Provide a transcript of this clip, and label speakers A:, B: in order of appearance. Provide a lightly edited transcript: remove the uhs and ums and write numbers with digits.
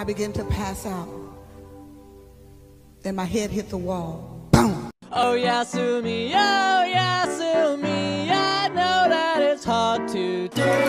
A: I began to pass out. Then my head hit the wall. Boom!
B: Oh, Yasumi, I know that it's hard to do.